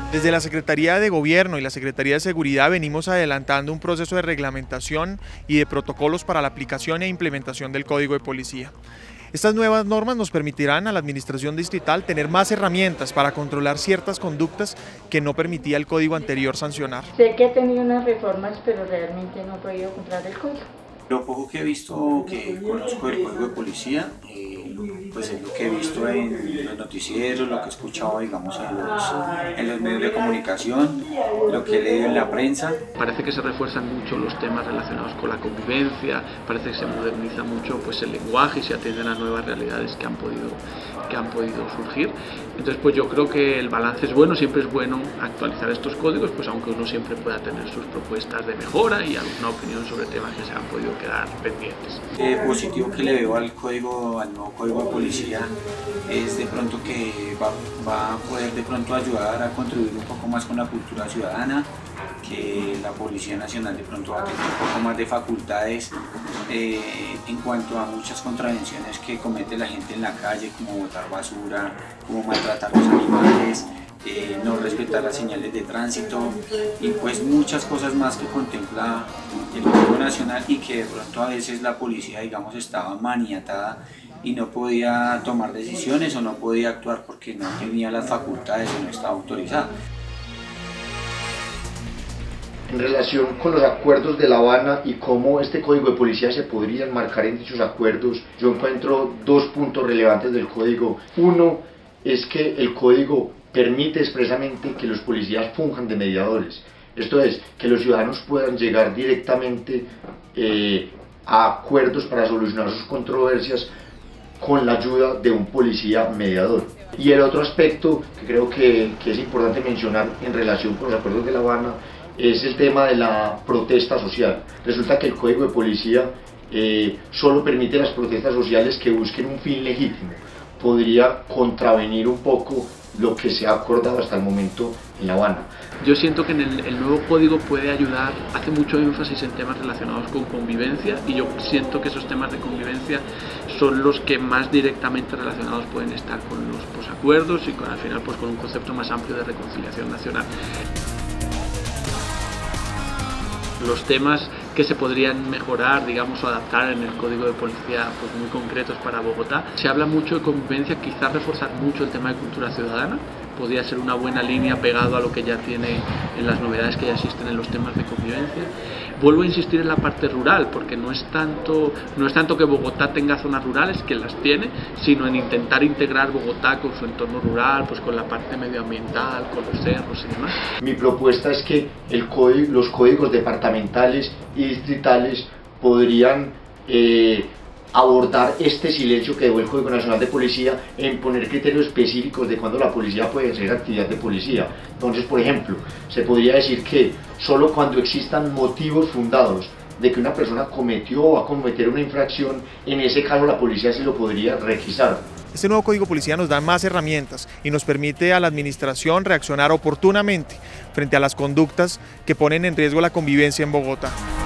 Desde la Secretaría de Gobierno y la Secretaría de Seguridad venimos adelantando un proceso de reglamentación y de protocolos para la aplicación e implementación del Código de Policía. Estas nuevas normas nos permitirán a la Administración Distrital tener más herramientas para controlar ciertas conductas que no permitía el Código anterior sancionar. Sé que he tenido unas reformas, pero realmente no he podido comprar el código. Lo poco que he visto, que conozco del Código de Policía, pues es lo que he visto en los noticieros, lo que he escuchado, digamos, en los medios de comunicación, lo que he leído en la prensa. Parece que se refuerzan mucho los temas relacionados con la convivencia, parece que se moderniza mucho pues, el lenguaje y se atienden a nuevas realidades que han podido surgir. Entonces pues yo creo que el balance es bueno, siempre es bueno actualizar estos códigos, pues aunque uno siempre pueda tener sus propuestas de mejora y alguna opinión sobre temas que se han podido quedar pendientes. Positivo que le veo al nuevo Código de Policía es de pronto que va a poder de pronto ayudar a contribuir un poco más con la cultura ciudadana, que la Policía Nacional de pronto va a tener un poco más de facultades en cuanto a muchas contravenciones que comete la gente en la calle, como botar basura, como maltratar a los animales, no respetar las señales de tránsito y pues muchas cosas más que contempla el Código Nacional y que de pronto a veces la policía, digamos, estaba maniatada y no podía tomar decisiones o no podía actuar porque no tenía las facultades o no estaba autorizada. En relación con los acuerdos de La Habana y cómo este Código de Policía se podría enmarcar en dichos acuerdos, yo encuentro dos puntos relevantes del Código. Uno es que el Código permite expresamente que los policías funjan de mediadores. Esto es, que los ciudadanos puedan llegar directamente a acuerdos para solucionar sus controversias con la ayuda de un policía mediador. Y el otro aspecto que creo que es importante mencionar en relación con los acuerdos de La Habana es el tema de la protesta social. Resulta que el Código de Policía solo permite las protestas sociales que busquen un fin legítimo. Podría contravenir un poco lo que se ha acordado hasta el momento en La Habana. Yo siento que en el nuevo código puede ayudar, hace mucho énfasis en temas relacionados con convivencia y yo siento que esos temas de convivencia son los que más directamente relacionados pueden estar con los posacuerdos y al final pues con un concepto más amplio de reconciliación nacional. Los temas que se podrían mejorar, digamos, o adaptar en el Código de Policía pues muy concretos para Bogotá. Se habla mucho de convivencia, quizás reforzar mucho el tema de cultura ciudadana, podría ser una buena línea pegado a lo que ya tiene en las novedades que ya existen en los temas de convivencia. Vuelvo a insistir en la parte rural, porque no es tanto que Bogotá tenga zonas rurales, que las tiene, sino en intentar integrar Bogotá con su entorno rural, pues con la parte medioambiental, con los cerros y demás. Mi propuesta es que los códigos departamentales y distritales podrían abordar este silencio que dejó el Código Nacional de Policía en poner criterios específicos de cuándo la policía puede hacer actividad de policía. Entonces, por ejemplo, se podría decir que solo cuando existan motivos fundados de que una persona cometió o va a cometer una infracción, en ese caso la policía sí lo podría requisar. Este nuevo Código de Policía nos da más herramientas y nos permite a la administración reaccionar oportunamente frente a las conductas que ponen en riesgo la convivencia en Bogotá.